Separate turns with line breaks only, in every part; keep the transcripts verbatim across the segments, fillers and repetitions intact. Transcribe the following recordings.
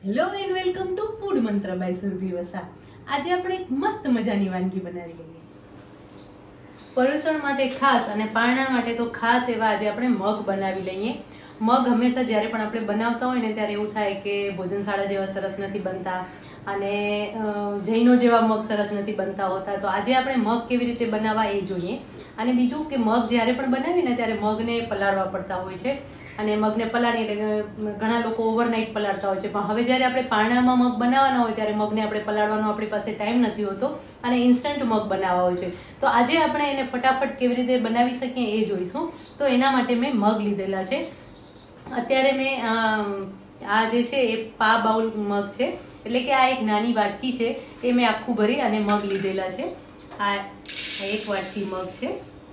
Hello and welcome to food Mantra by Surbhi Vasa. આજે આપણે એક મસ્ત મજાની વાનગી બનાવી લઈએ। પર્યુષણ માટે ખાસ અને પારણા માટે તો ખાસ એવા આજે આપણે મગ બનાવી લઈએ। મગ હંમેશા જ્યારે પણ આપણે બનાવતા હોય ને ત્યારે એવું થાય કે ભોજનશાળા જેવા સરસ નથી બનતા અને જૈનો જેવા મગ સરસ નથી બનતા હોતા। તો આજે આપણે મગ કેવી રીતે બનાવવા એ જોઈએ। અને બીજું કે મગ જ્યારે પણ બનાવીને ત્યારે મગને પલાળવા પડતા હોય છે અને મગને પલાળી એટલે ઘણા લોકો ઓવરનાઇટ પલાળતા હોય છે, પણ હવે જ્યારે આપણે પારણામાં મગ બનાવવાના હોય ત્યારે મગને આપણે પલાળવાનો આપણી પાસે ટાઈમ નથી હોતો અને ઇન્સ્ટન્ટ મગ બનાવવા હોય છે। તો આજે આપણે એને ફટાફટ કેવી રીતે બનાવી શકીએ એ જોઈશું। તો એના માટે મેં મગ લીધેલા છે। અત્યારે મેં આ જે છે એ પા બાઉલ મગ છે, એટલે કે આ એક નાની વાટકી છે, એ મેં આખું ભરી અને મગ લીધેલા છે। આ એક વાટકી મગ છે,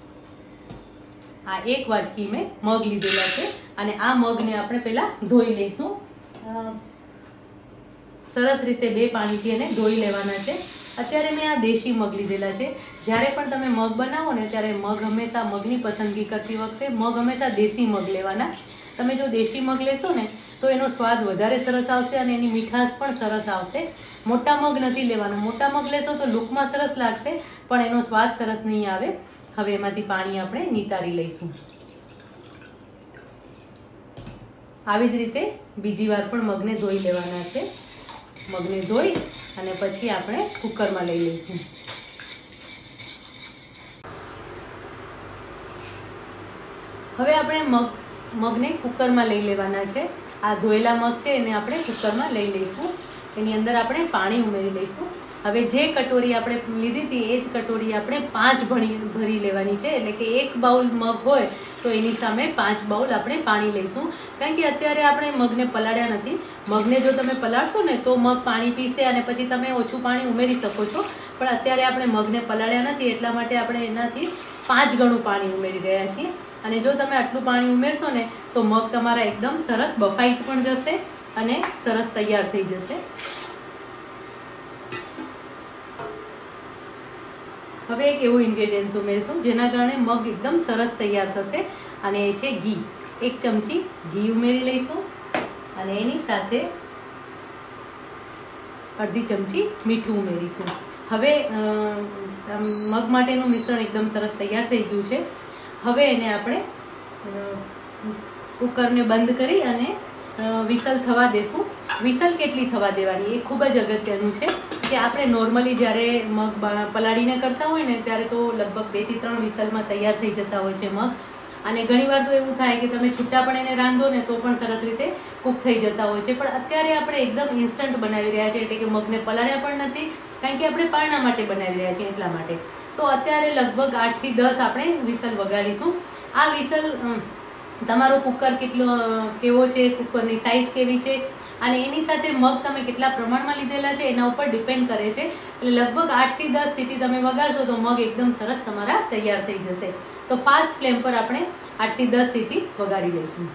આ એક વાટકી મેં મગ લીધેલા છે અને આ મગને આપણે પહેલા ધોઈ લઈશું। સરસ રીતે બે પાણીથી એને ધોઈ લેવાના છે। અત્યારે મેં આ દેશી મગ લીધેલા છે। જ્યારે પણ તમે મગ બનાવો ને ત્યારે મગ હંમેશા મગની પસંદગી કરતી વખતે મગ હંમેશા દેશી મગ લેવાના। તમે જો દેશી મગ લેશો ને તો એનો સ્વાદ વધારે સરસ આવશે અને એની મીઠાશ પણ સરસ આવશે। મોટા મગ નથી લેવાના, મોટા મગ લેશો તો લુકમાં સરસ લાગશે પણ એનો સ્વાદ સરસ નહીં આવે। હવે એમાંથી પાણી આપણે નિતારી લઈશું। આવી જ રીતે બીજી વાર પણ મગને ધોઈ લેવાના છે। મગને ધોઈ અને પછી આપણે કુકરમાં લઈ લઈશું। હવે આપણે મગ મગને કુકરમાં લઈ લેવાના છે। આ ધોયેલા મગ છે એને આપણે કુકરમાં લઈ લઈશું। એની અંદર આપણે પાણી ઉમેરી લઈશું। હવે જે કટોરી આપણે લીધી હતી એ જ કટોરી આપણે પાંચ ભરી ભરી લેવાની છે, એટલે કે એક બાઉલ મગ હોય તો એની સામે પાંચ બાઉલ આપણે પાણી લઈશું। કારણ કે અત્યારે આપણે મગને પલાળ્યા નથી। મગને જો તમે પલાળશો ને તો મગ પાણી પીશે અને પછી તમે ઓછું પાણી ઉમેરી શકો છો, પણ અત્યારે આપણે મગને પલાળ્યા નથી એટલા માટે આપણે એનાથી પાંચ ગણું પાણી ઉમેરી રહ્યા છીએ। અને જો તમે આટલું પાણી ઉમેરશો ને તો મગ તમારા એકદમ સરસ બફાઈ પણ જશે અને સરસ તૈયાર થઈ જશે। હવે એક એવું ઇન્ગ્રેડિયન્ટ ઉમેરશું જેના કારણે મગ એકદમ સરસ તૈયાર થશે અને એ છે ઘી। એક ચમચી ઘી ઉમેરી લઈશું અને એની સાથે અડધી ચમચી મીઠું ઉમેરીશું। હવે મગ માટેનું મિશ્રણ એકદમ સરસ તૈયાર થઈ ગયું છે। હવે એને આપણે કુકરને બંધ કરી અને વિસલ થવા દેશું। વિસલ કેટલી થવા દેવાની એ ખૂબ જ અગત્યનું છે કે આપણે નોર્મલી જ્યારે મગ પલાળીને કરતા હોય ને ત્યારે તો લગભગ બે થી ત્રણ વિસલમાં તૈયાર થઈ જતા હોય છે મગ, અને ઘણીવાર તો એવું થાય કે તમે છૂટા પણ એને રાંધો ને તો પણ સરસ રીતે કૂક થઈ જતા હોય છે। પણ અત્યારે આપણે એકદમ ઇન્સ્ટન્ટ બનાવી રહ્યા છીએ, એટલે કે મગને પલાળ્યા પણ નથી કારણ કે આપણે પારણા માટે બનાવી રહ્યા છીએ એટલા માટે। તો અત્યારે લગભગ આઠ થી દસ આપણે વિસલ વગાડીશું। આ વિસલ તમારો કુકર કેટલો કેવો છે, કુકરની સાઇઝ કેવી છે અને એની સાથે મગ તમે કેટલા પ્રમાણમાં લીધેલા છે એના ઉપર ડિપેન્ડ કરે છે। એટલે લગભગ આઠ થી દસ સીટી તમે વગાડશો તો મગ એકદમ સરસ તમારા તૈયાર થઈ જશે। તો ફાસ્ટ ફ્લેમ પર આપણે આઠ થી દસ સીટી વગાડી લઈશું।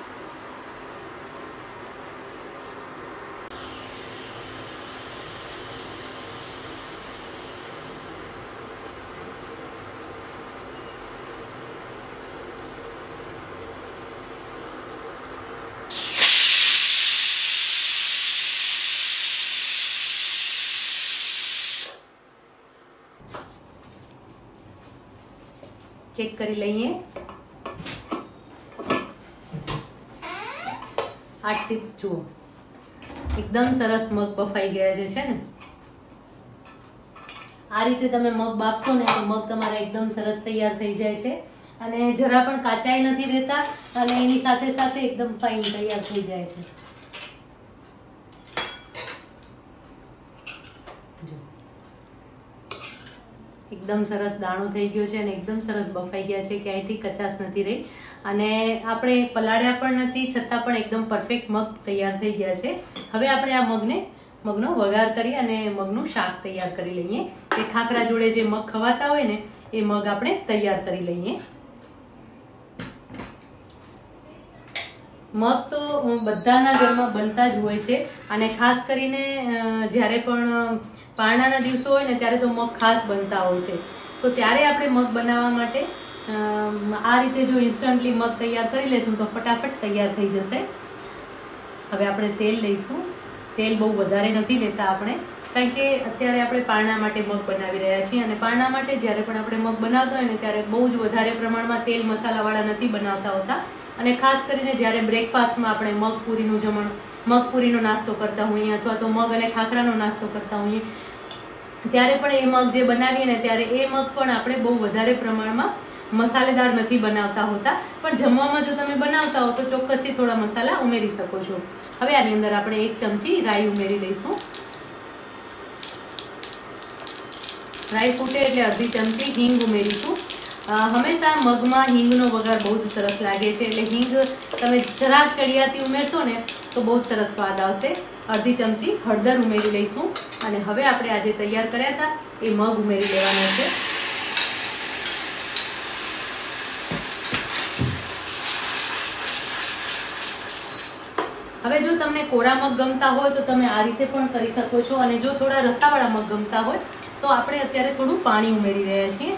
ચેક કરી લઈએ। આઠ થી જુઓ એકદમ સરસ મગ બફાઈ ગયા છે છે ને। આ રીતે તમે મગ બાફશો ને તો મગ તમારા એકદમ સરસ તૈયાર થઈ જાય છે અને જરા પણ કાચાઈ નથી રહેતા અને એની સાથે સાથે એકદમ ફાઇન તૈયાર થઈ જાય છે। એકદમ સરસ દાણો થઈ ગયો છે અને એકદમ સરસ બફાઈ ગયા છે, ક્યાંયથી કચાશ નથી રહી અને આપણે પલાળ્યા પણ નથી છતાં પણ એકદમ પરફેક્ટ મગ તૈયાર થઈ ગયા છે। હવે આપણે આ મગને મગનો વઘાર કરી અને મગનું શાક તૈયાર કરી લઈએ। કે ખાખરા જોડે જે મગ ખવાતા હોય ને એ મગ આપણે તૈયાર કરી લઈએ। મગ તો બધાના ઘરમાં બનતા જ હોય છે અને ખાસ કરીને જ્યારે પણ પારણાના દિવસો હોય ને ત્યારે તો મગ ખાસ બનતા હોય છે। તો ત્યારે આપણે મગ બનાવવા માટે આ રીતે જો ઇન્સ્ટન્ટલી મગ તૈયાર કરી લેશું તો ફટાફટ તૈયાર થઈ જશે। હવે આપણે તેલ લઈશું તેલ બહુ વધારે નથી લેતા આપણે, કારણ કે અત્યારે આપણે પારણા માટે મગ બનાવી રહ્યા છીએ અને પારણા માટે જ્યારે પણ આપણે મગ બનાવતા હોય ને ત્યારે બહુ જ વધારે પ્રમાણમાં તેલ મસાલાવાળા નથી બનાવતા હોતા. અને ખાસ કરીને જ્યારે બ્રેકફાસ્ટમાં આપણે મગપુરીનું જમણ મગપુરીનો નાસ્તો કરતા હોઈએ અથવા તો મગ અને ખાખરાનો નાસ્તો કરતા હોઈએ ત્યારે પણ એ મગ જે બનાવીએ ને ત્યારે એ મગ પણ આપણે બહુ વધારે પ્રમાણમાં મસાલેદાર નથી બનાવતા હોતા, પણ જમવામાં જો તમે બનાવતા હો તો ચોક્કસથી થોડા મસાલા ઉમેરી શકો છો. હવે આની અંદર આપણે એક ચમચી રાઈ ઉમેરી લઈશું. રાઈ ફૂટે એટલે અડધી ચમચી હિંગ ઉમેરીશું. હંમેશા મગમાં હિંગનો વઘાર બહુ જ સરસ લાગે છે, એટલે હિંગ તમે જરાક ચડિયાતી ઉમેરશો ને તો બહુ જ સરસ સ્વાદ આવશે. અડધી ચમચી હળદર ઉમેરી લઈશું અને હવે આપણે આજે તૈયાર કર્યા હતા એ મગ ઉમેરી લેવાના છે. હવે જો તમને કોરા મગ ગમતા હોય તો તમે આ રીતે પણ કરી શકો છો, અને જો થોડા રસાવાળા મગ ગમતા હોય તો આપણે અત્યારે થોડું પાણી ઉમેરી રહ્યા છીએ.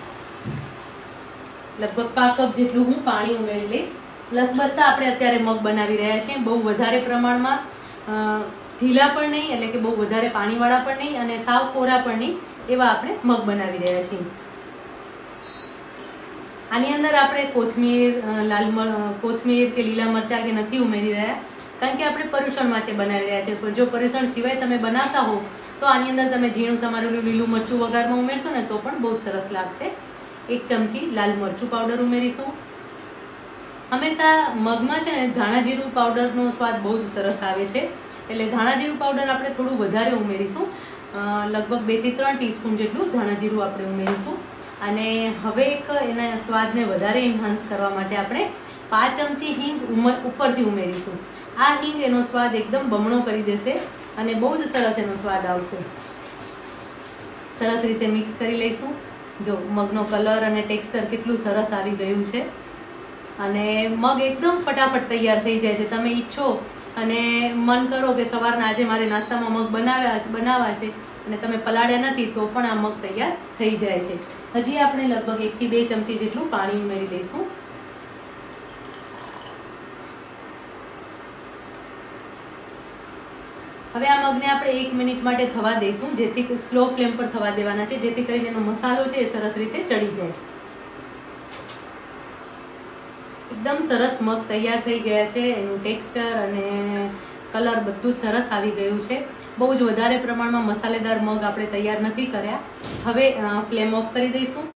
લગભગ પાંચ કપ જેટલું હું પાણી ઉમેરી લઈશ. લસબસતા આપણે અત્યારે મગ બનાવી રહ્યા છીએ, બહુ વધારે પ્રમાણમાં ઢીલા પણ નહીં એટલે કે બહુ વધારે પાણીવાળા પણ નહીં અને સાવ કોરા પણ નહીં, એવા આપણે મગ બનાવી રહ્યા છીએ. આની અંદર આપણે કોથમીર લાલ કોથમીર કે લીલા મરચા કે નથી ઉમેરી રહ્યા, કારણ કે આપણે પર્યુષણ માટે બનાવી રહ્યા છીએ. પણ જો પર્યુષણ સિવાય તમે બનાવતા હો તો આની અંદર તમે ઝીણું સમારેલું લીલું મરચું વઘારમાં ઉમેરશો ને તો પણ બહુ સરસ લાગશે. એક ચમચી લાલ મરચું પાવડર ઉમેરીશું. હંમેશા મગમાં છે ને ધાણા જીરું પાવડરનો સ્વાદ બહુ જ સરસ આવે છે, એટલે ધાણા જીરું પાવડર આપણે થોડું વધારે ઉમેરીશું. લગભગ બે થી ત્રણ ટીસ્પૂન જેટલું ધાણા જીરું આપણે ઉમેરીશું. અને હવે એક એના સ્વાદને વધારે એન્હાન્સ કરવા માટે આપણે પાંચ ચમચી હિંગ ઉપરથી ઉમેરીશું. આ હિંગ એનો સ્વાદ એકદમ બમણો કરી દેશે અને બહુ જ સરસ એનો સ્વાદ આવશે. સરસ રીતે મિક્સ કરી લઈશું. જો મગનો કલર અને ટેક્સચર કેટલું સરસ આવી ગયું છે અને મગ એકદમ ફટાફટ તૈયાર થઈ જાય છે. તમે ઈચ્છો અને મન કરો કે સવારના આજે મારે નાસ્તામાં મગ બનાવ્યા બનાવવા છે અને તમે પલાળ્યા નથી તો પણ આ મગ તૈયાર થઈ જાય છે. હજી આપણે લગભગ એક થી બે ચમચી જેટલું પાણી ઉમેરી લઈશું. હવે આ મગને આપણે એક મિનિટ માટે થવા દઈશું, જેથી સ્લો ફ્લેમ પર થવા દેવાના છે, જેથી કરીને એનો મસાલો છે એ સરસ રીતે ચડી જાય. એકદમ સરસ મગ તૈયાર થઈ ગયા છે. એનું ટેક્સચર અને કલર બધું જ સરસ આવી ગયું છે. બહુ જ વધારે પ્રમાણમાં મસાલેદાર મગ આપણે તૈયાર નથી કર્યા. હવે ફ્લેમ ઓફ કરી દઈશું.